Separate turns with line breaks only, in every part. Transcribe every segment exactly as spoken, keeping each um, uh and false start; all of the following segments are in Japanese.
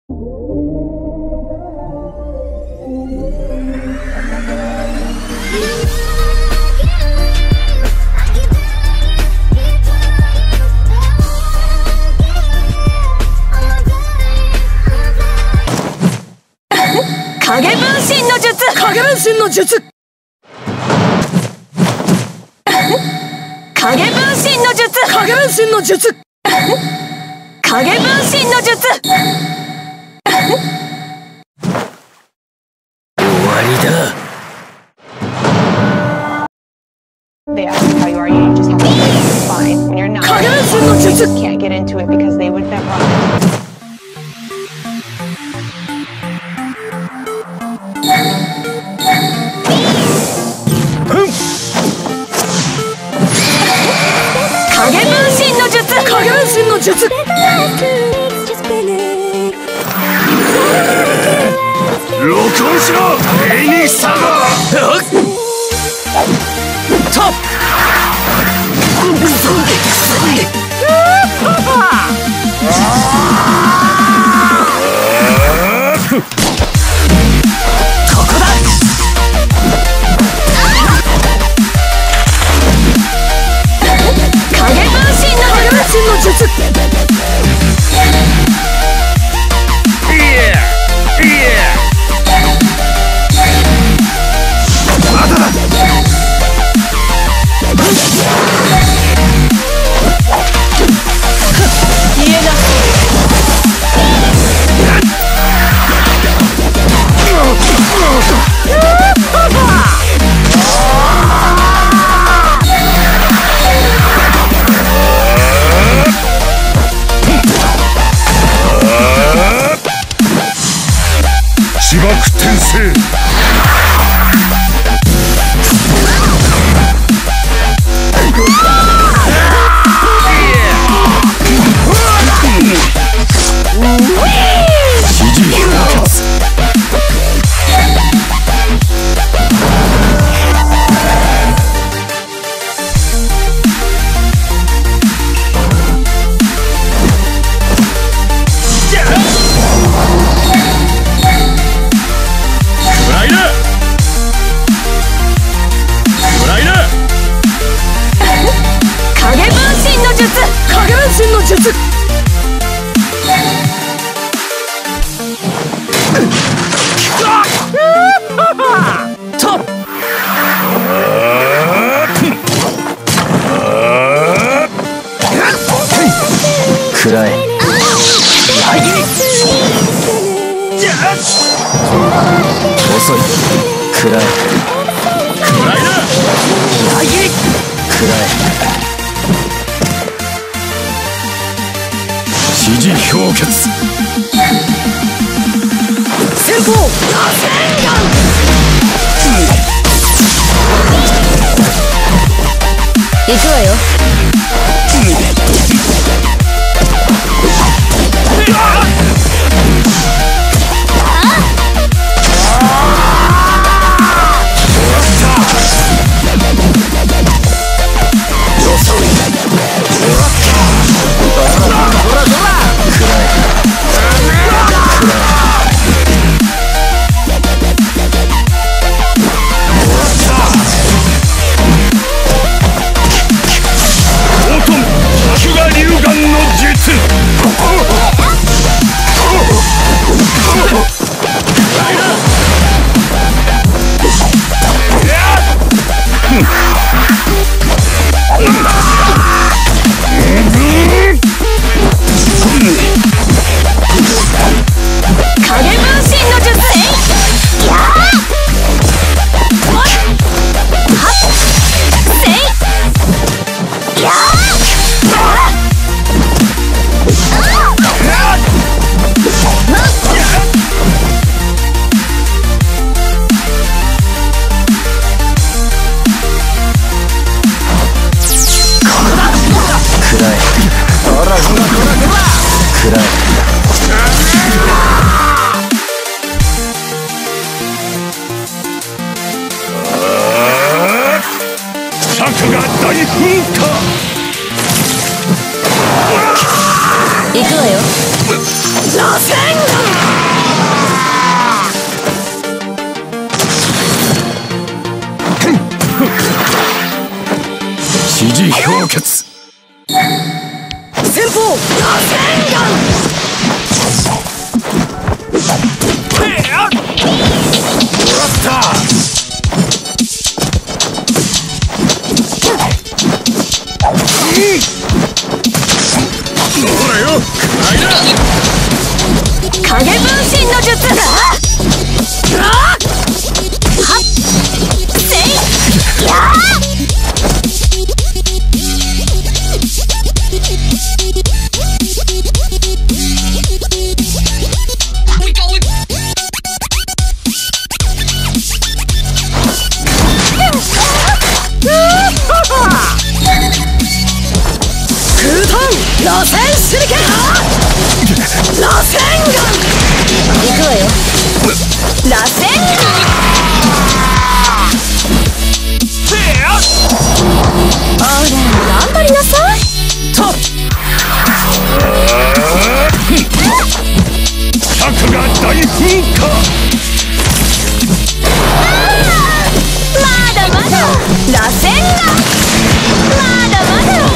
影分身の術。影分身の術。影分身の術。影分身の術。影分身の術。終わりだ。
They ask you how you are, you just have to say you're fine. When you're not, you just can't get into it because they would never understand.
影分身の術。影分身の術。
録音しろエニサガ。とっクソここだ。
影分身の影分身の術。
いやいやまだだ。
言えな
自爆転生。指示氷結。
くらえ。遅い。くらえ。
くらいな。
くらえ。
指示氷結。
先行。行くわよ。くらえ。
決。
先方螺旋丸。
もらった。ほらよ、くらいだ。
影分身の術。はっせいやー。空遁螺旋手裏剣。螺旋丸。行くわよ。螺旋丸。ほら頑張りなさい。と
核が大噴火。
まだまだ螺旋丸。まだまだ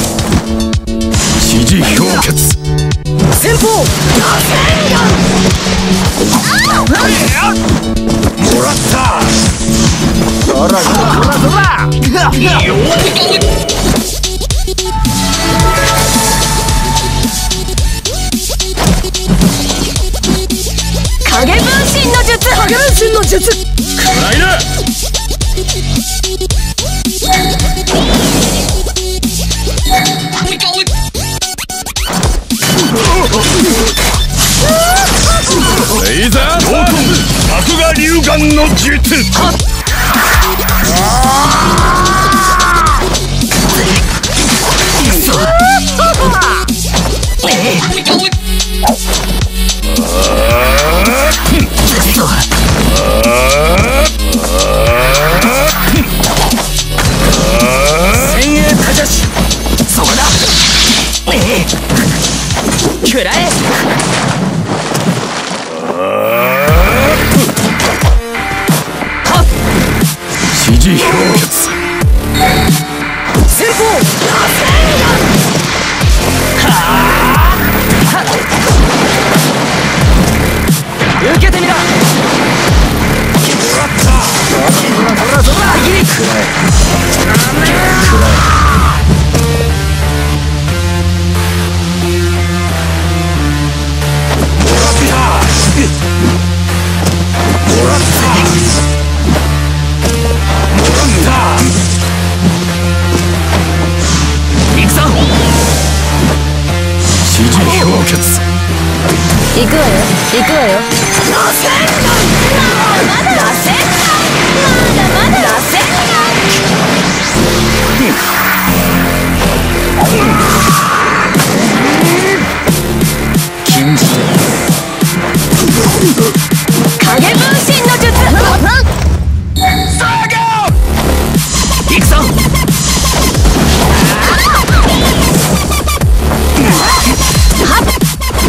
指示氷結。
先方螺旋丸。
もらった。そらそらそらそら。いいよ。
影分身の術。影分身の術。
くらいだ。レイザートートム作画龍眼の術。
先鋭たじゃし。そこだ。くらえ。
指示氷結。
先方螺旋丸。はあ受けてみろ。も
らった。そらそらそら。
いいくらえ。行くわよ。行くわよ。螺旋丸。まだまだ螺旋丸。まだまだ螺旋丸。禁じて。影分身の術。サーガー。行くぞ。はっ。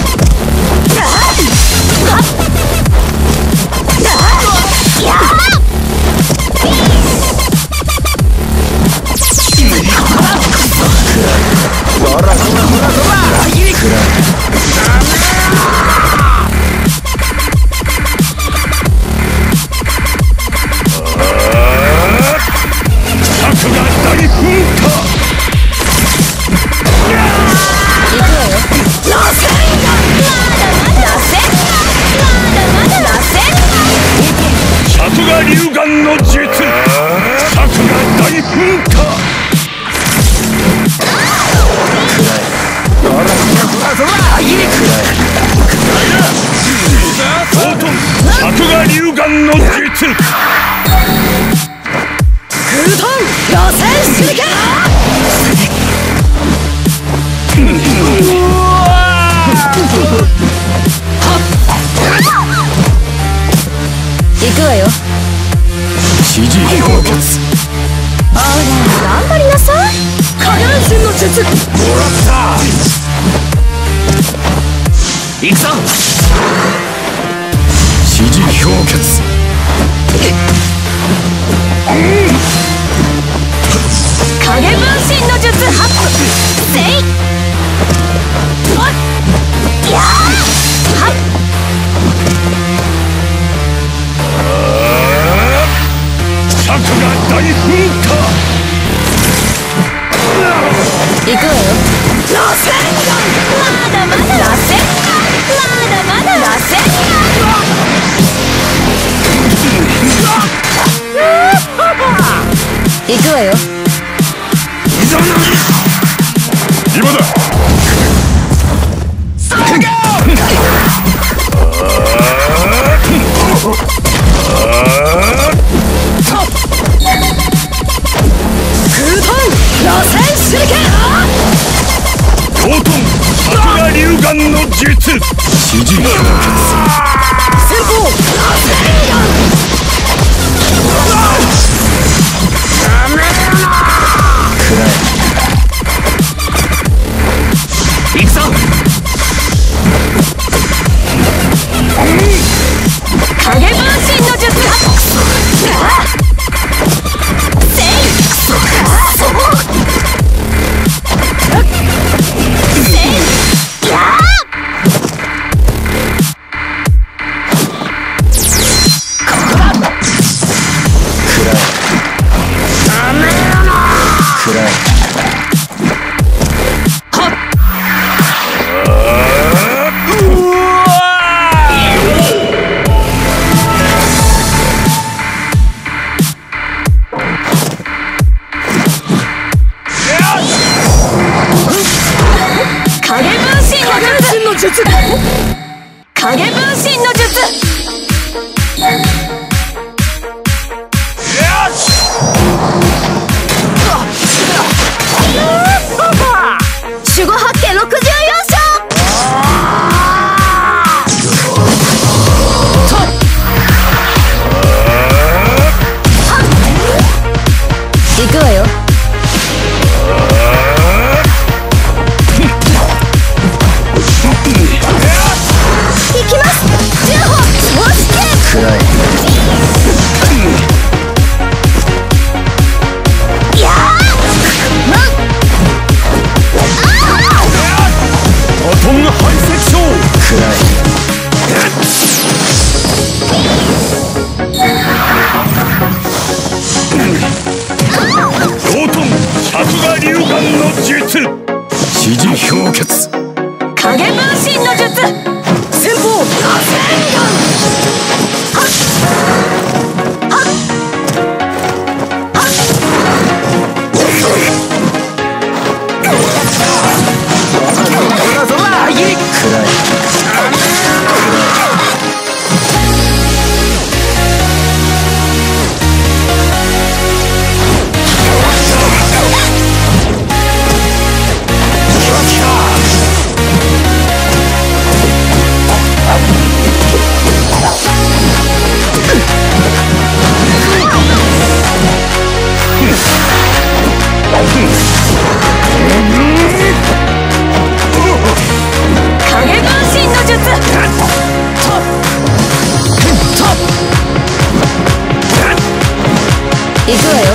龍眼の術。核が大噴火。核が龍眼の術。
空遁螺旋手裏剣。行くわよ。
指示氷結。
ほら頑張りなさい。影分身の術。
もらった。
行くぞ。
指示氷結。
影分身の術。
指示氷結
先方螺旋岩
くらえ行くぞ
影分身の術せいせいやここだ
くらえ
ダメだな
くらえ
術影分身の術守護八景ろくじゅうよん章行くわよ行きますじゅうほん超試験
くらえ
いやーま
バトン排斥症くらえロートン百賀流眼の術指示氷結
影分身の術先方螺旋岩はっはっはっ
そらくらえ
影分身の術行くわよ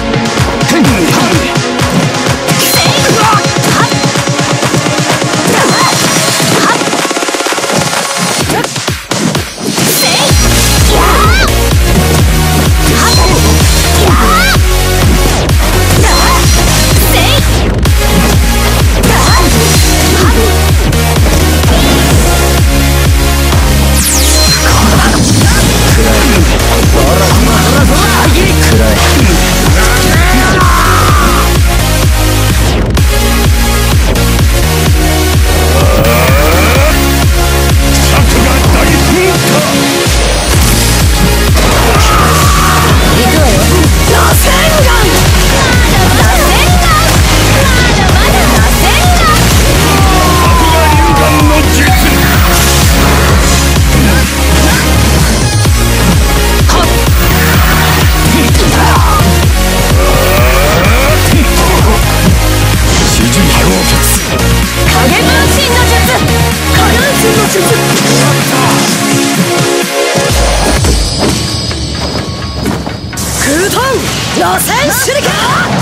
螺旋手裏剣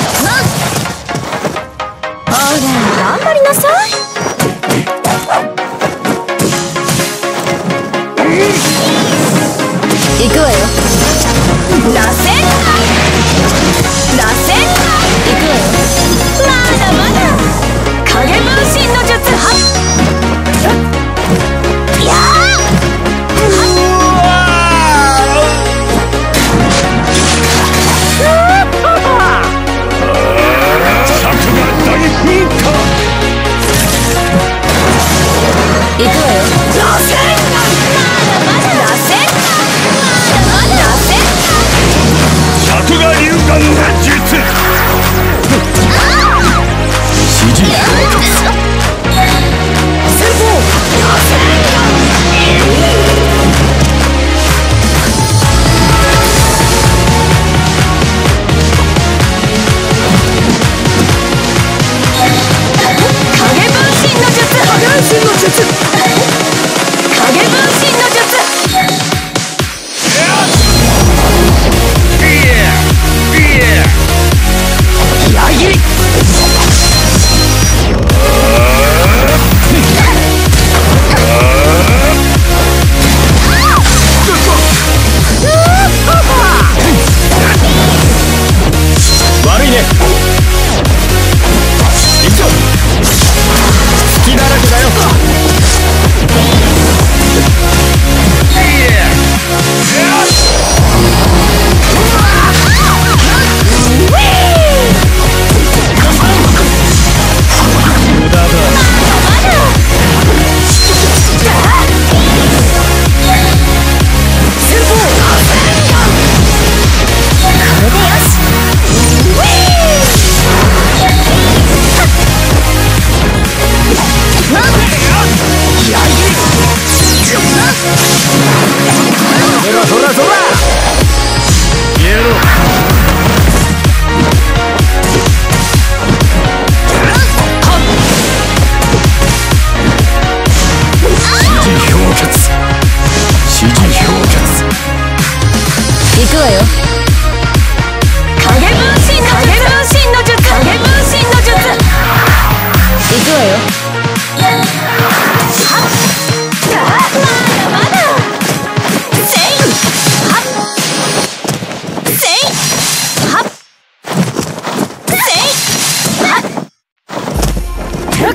ほら頑張りなさい行くわよ螺旋螺旋行くわよまだまだ影分身の術はっやー行くわよ螺旋まだまだ螺旋まだまだ螺旋くわよ。影分身の術、影分身の術、影分身の術。いくわよ。まだまだ。せいはっせいはっせいはっはっ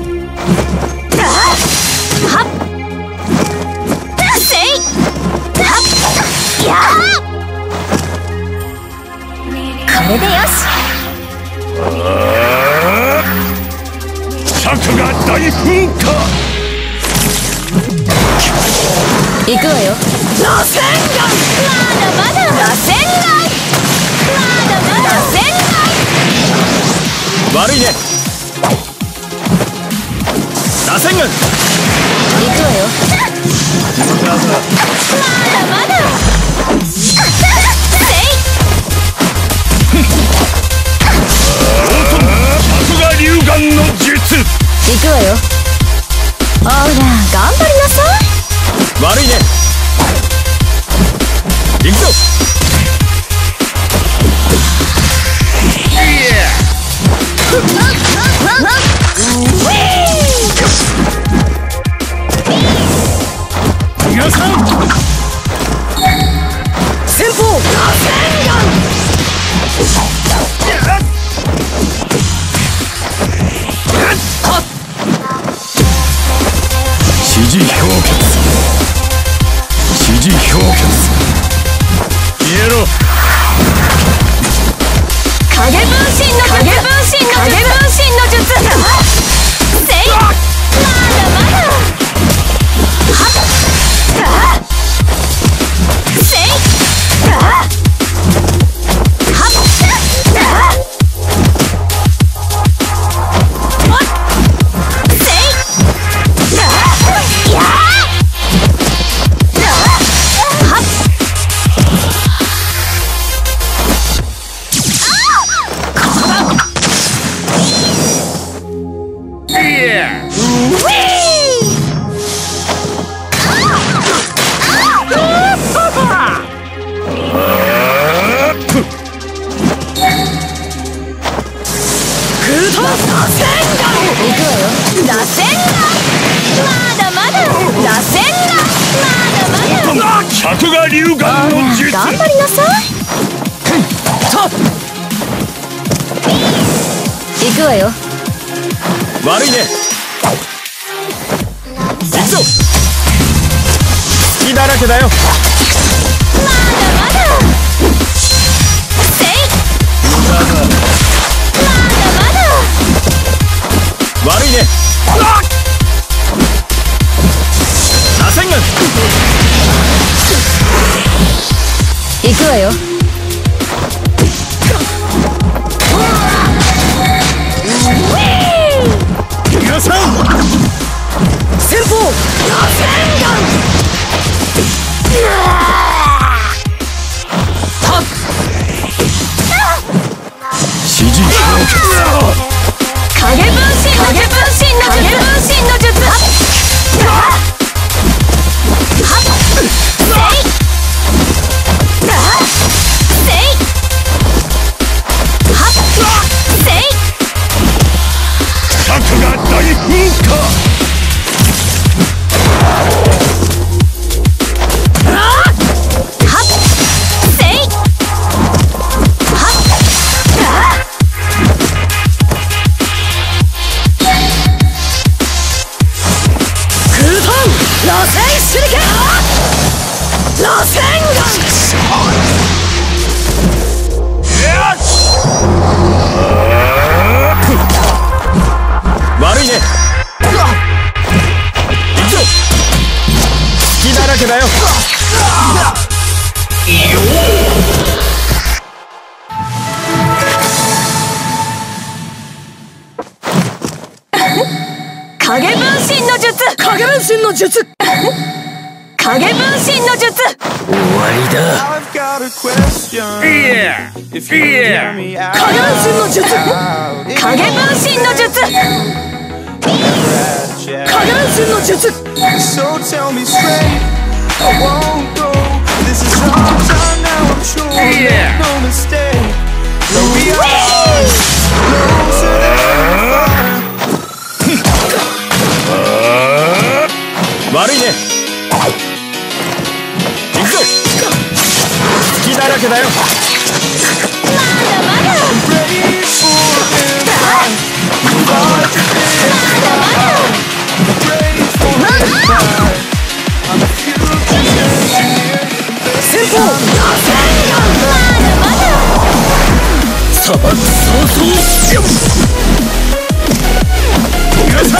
はっせいはっやー。これでよし。
策が大噴火。
行くわよ。螺旋岩。まだまだ。螺旋岩。まだまだ。螺旋岩。
悪いね。螺旋岩。
行くわよ。まだまだ。せい。
作画龍眼の術。
行くわよ。ほら頑張りなさい。
悪いね。行くぞ。皆さん先方螺旋岩。指示氷結。指示氷結。消えろ。
影分身の術、影分身の術、影分身の術。せい。まだまだ。はっ。せい。はっ。
作画龍眼の術。
頑張りなさい。行くわよ。
悪いね。行くぞ。隙だらけだよ。
まだまだ。せい。まだまだ。
悪いね。螺旋岩。
行くわよ。
皆さん先方螺旋岩。はっ。指示氷結。
影分身の術、影分身の術、影分身の術。はっ。
策が大噴火。悪いね。行くぞ。隙だらけだよ。
影分身の術、影分身の術。影分身の術。
終わりだ。いやいや。
影分身の術。影分身の術。影分身の術。
So tell me straight, I won't go. This is our time now, I'm sure.
隙だらけだよ。砂漠早々皆さん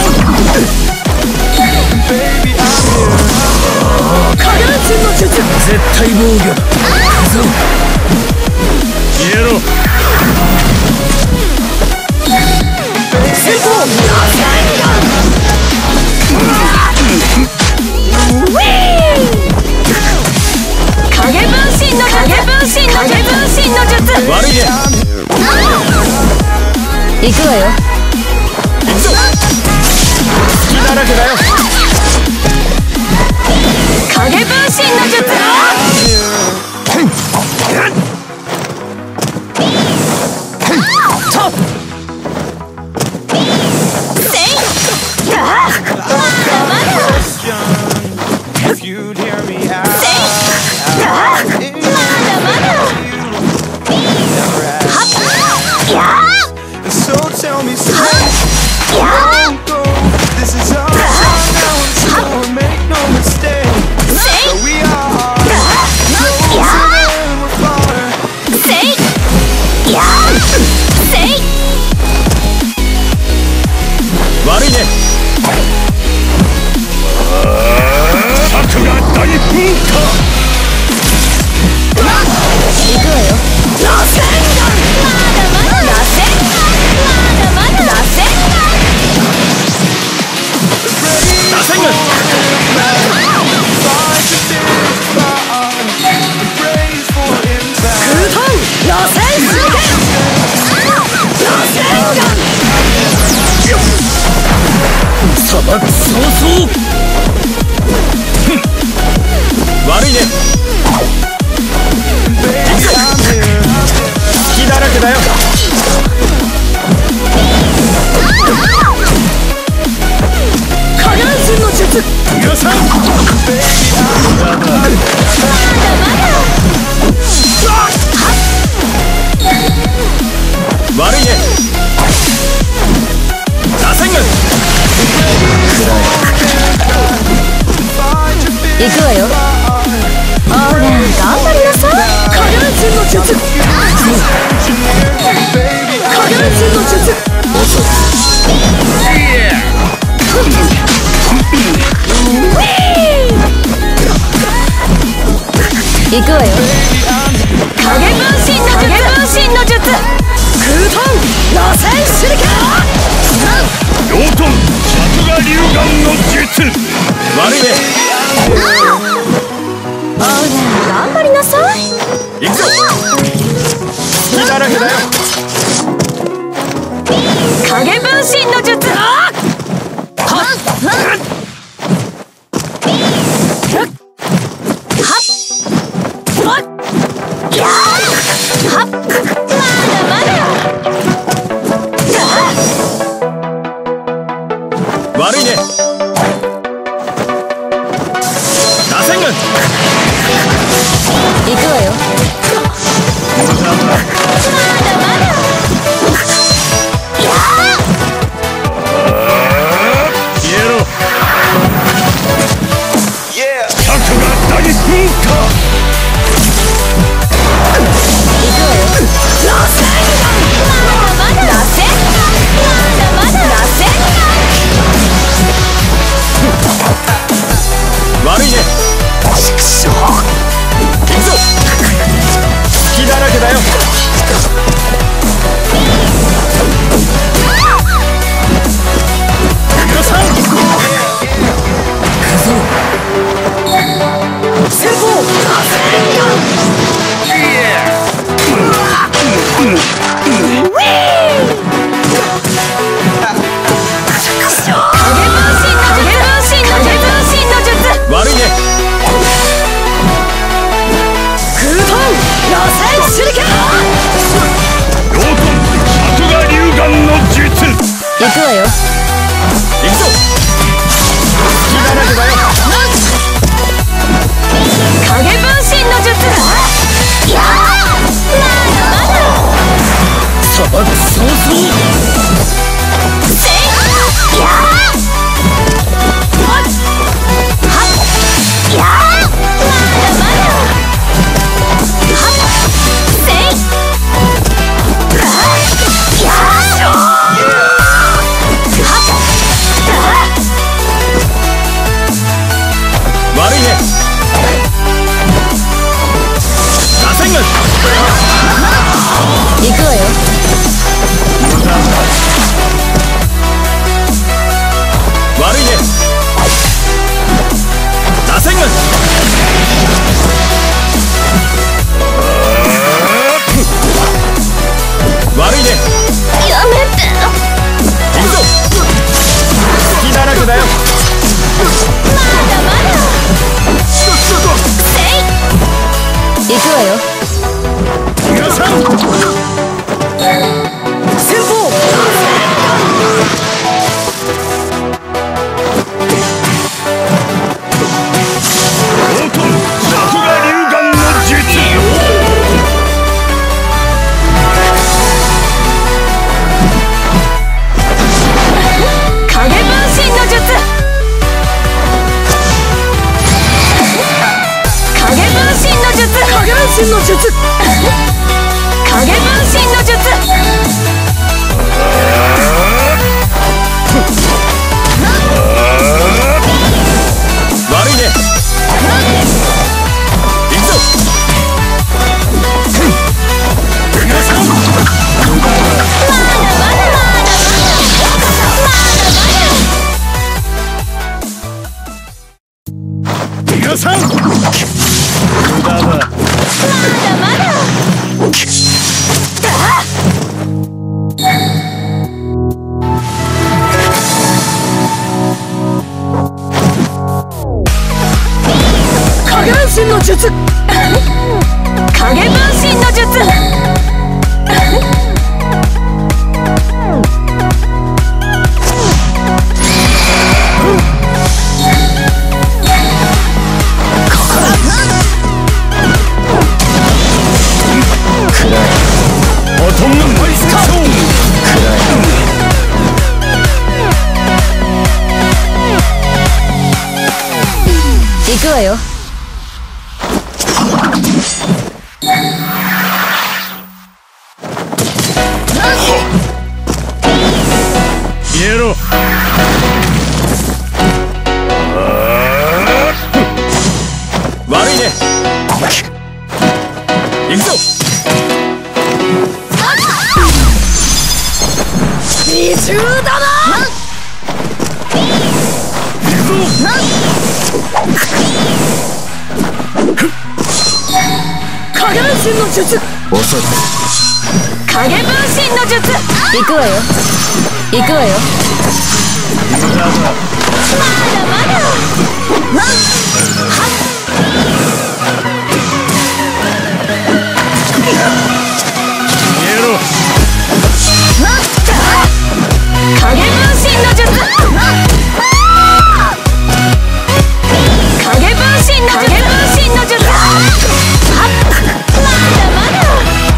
火眼戦の術。
絶対防御だ。行くぞ。消えろ。
先方影分身の術。影分身の術。影分身の術。
悪いね。
行くわよ。
行くぞ。隙だらけだよ。
影分身の術。
悪いね。策が大噴火。
行くわよ。螺旋丸。まだまだ。螺旋丸。まだまだ。螺旋丸。
螺旋丸。
空遁。螺旋手裏剣。螺旋丸。
砂漠早々。悪いね。隙だらけだよ。
火眼戦の術。
皆さん
まだまだ。
悪いね。螺旋丸。
行くわよ。ほら頑張りなさい。火眼戦の術。火眼戦の術。行くわよ。影分身の術。影分身の術。空遁。螺旋手裏剣。
養豚尺が龍眼の術。悪いね。
ほら頑張りなさい。
行くぞ。隙だらけだよ。
影分身の術。はっ
悪いね。螺旋丸。
行くわよ。まだまだ。
消えろ。尺が大噴火。
行くわよ。螺旋丸。まだまだ。螺旋丸。まだまだ。螺旋丸。
悪いね。
ちくしょう。
行くぞ。隙だらけだよ。皆さん行くぞ。
先方。螺旋丸。
悪いね。
空遁。螺旋手裏剣。
養豚尺が龍眼の術。
行くわよ。
行くぞ。隙だらけだよ。
影分身の術。やよ。
皆さん
先方。
オートン尺が龍眼の術。
影分身の術。影分身の術。影分身の術。影分身の術。
悪いね。行くぞ。皆さん
まだまだまだまだ
皆さん無駄だ。
まだまだ。影分身の術。影分身の術。
バトンのファイスターショー。
行くわよ。
イエロー。悪いね。行くぞ。
二重だな。影分身の術。
遅い。
影分身の術。行くわよ。行くわよ。まだまだ。
イエロー。
影分身の術。影分身の術。影分身の術。まだまだ。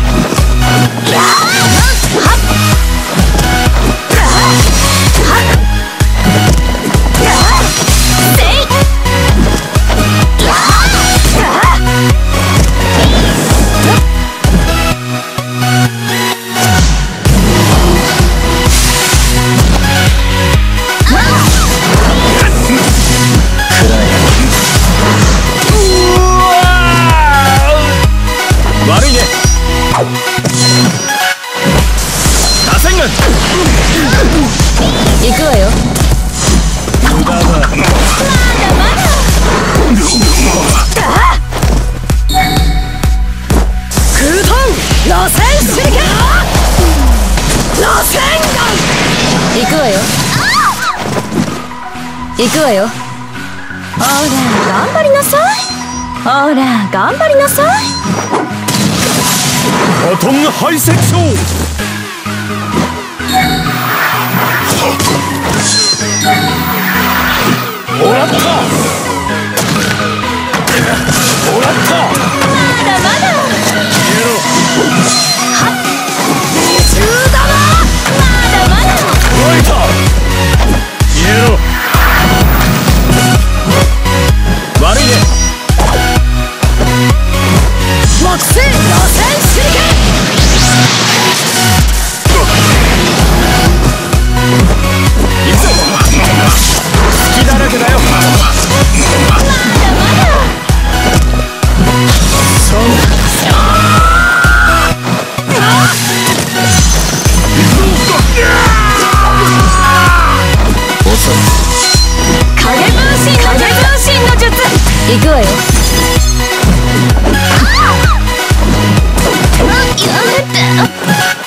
悪いね。打線が
行くわよ。
無駄だ。
まだまだ。空遁螺旋手裏剣。螺旋丸。行くわよ。行くわよ。ほら頑張りなさい。ほら頑張りなさい。
バトンが排泄症。もらった。もらった。
まだまだ。
イエロー。
二重だな。まだまだ。
燃えた。イエロー。悪いね。
木星螺旋手裏剣。
行くぞ。隙だらけだよ。
まだまだ。
そんな。遅い。
影分身影分身の術。行くわよ。やめて。